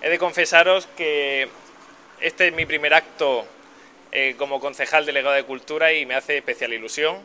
He de confesaros que este es mi primer acto como concejal delegado de Cultura y me hace especial ilusión.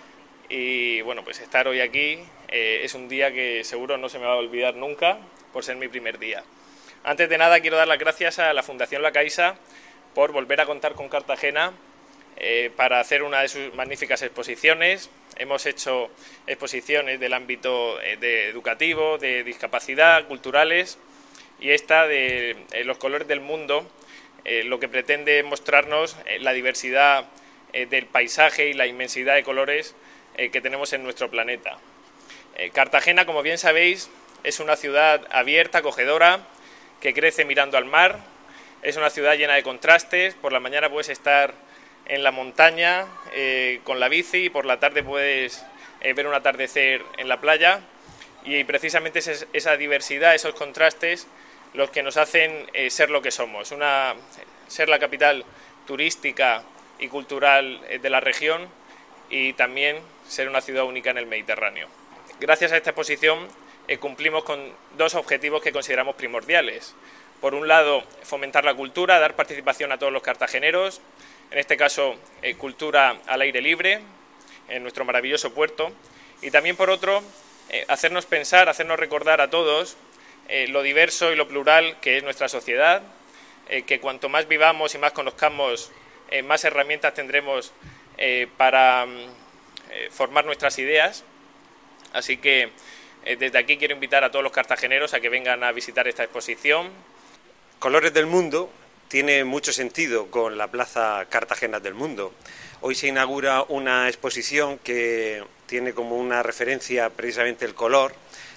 Y bueno, pues estar hoy aquí es un día que seguro no se me va a olvidar nunca por ser mi primer día. Antes de nada quiero dar las gracias a la Fundación La Caixa por volver a contar con Cartagena para hacer una de sus magníficas exposiciones. Hemos hecho exposiciones del ámbito educativo, de discapacidad, culturales, y esta de los colores del mundo, lo que pretende mostrarnos la diversidad del paisaje y la inmensidad de colores que tenemos en nuestro planeta. Cartagena, como bien sabéis, es una ciudad abierta, acogedora, que crece mirando al mar. Es una ciudad llena de contrastes. Por la mañana puedes estar en la montaña con la bici y por la tarde puedes ver un atardecer en la playa, y precisamente es esa diversidad, esos contrastes, los que nos hacen ser lo que somos, ser la capital turística y cultural de la región, y también ser una ciudad única en el Mediterráneo. Gracias a esta exposición cumplimos con dos objetivos que consideramos primordiales. Por un lado, fomentar la cultura, dar participación a todos los cartageneros, en este caso cultura al aire libre, en nuestro maravilloso puerto, y también por otro, hacernos pensar, hacernos recordar a todos lo diverso y lo plural que es nuestra sociedad, que cuanto más vivamos y más conozcamos, más herramientas tendremos para formar nuestras ideas. Así que desde aquí quiero invitar a todos los cartageneros a que vengan a visitar esta exposición. Colores del Mundo tiene mucho sentido con la Plaza Cartagena del Mundo. Hoy se inaugura una exposición que tiene como una referencia precisamente el color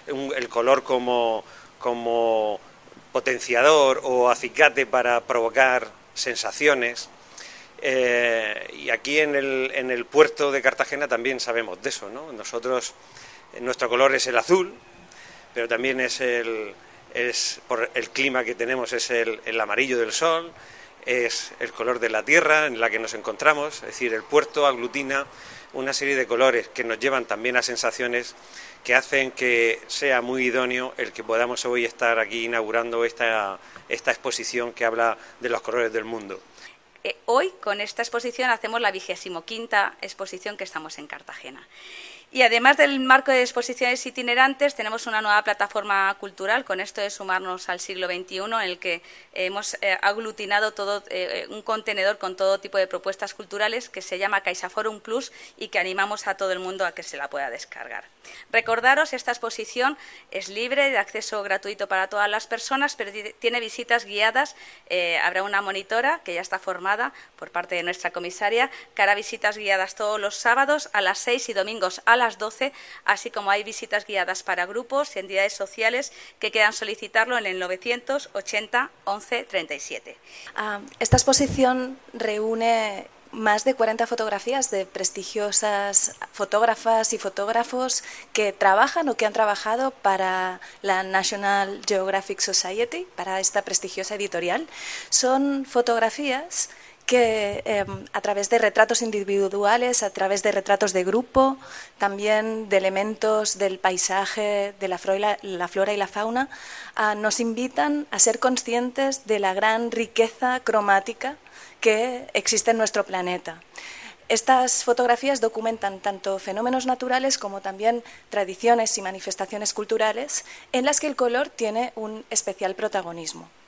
como potenciador o acicate para provocar sensaciones. Y aquí en el puerto de Cartagena también sabemos de eso, ¿no? Nuestro color es el azul, pero también por el clima que tenemos es el amarillo del sol, es el color de la tierra en la que nos encontramos. Es decir, el puerto aglutina una serie de colores que nos llevan también a sensaciones que hacen que sea muy idóneo el que podamos hoy estar aquí inaugurando esta exposición que habla de los colores del mundo. Hoy, con esta exposición, hacemos la 25ª exposición que estamos en Cartagena. Y además del marco de exposiciones itinerantes, tenemos una nueva plataforma cultural, con esto de sumarnos al siglo XXI, en el que hemos aglutinado todo un contenedor con todo tipo de propuestas culturales que se llama CaixaForum Plus y que animamos a todo el mundo a que se la pueda descargar. Recordaros, esta exposición es libre, de acceso gratuito para todas las personas, pero tiene visitas guiadas. Habrá una monitora que ya está formada por parte de nuestra comisaria, que hará visitas guiadas todos los sábados a las 6 y domingos a las 12, así como hay visitas guiadas para grupos y entidades sociales que quieran solicitarlo en el 980 11 37. Esta exposición reúne más de 40 fotografías de prestigiosas fotógrafas y fotógrafos que trabajan o que han trabajado para la National Geographic Society, para esta prestigiosa editorial. Son fotografías que a través de retratos individuales, a través de retratos de grupo, también de elementos del paisaje, de la flora y la fauna, nos invitan a ser conscientes de la gran riqueza cromática que existe en nuestro planeta. Estas fotografías documentan tanto fenómenos naturales como también tradiciones y manifestaciones culturales en las que el color tiene un especial protagonismo.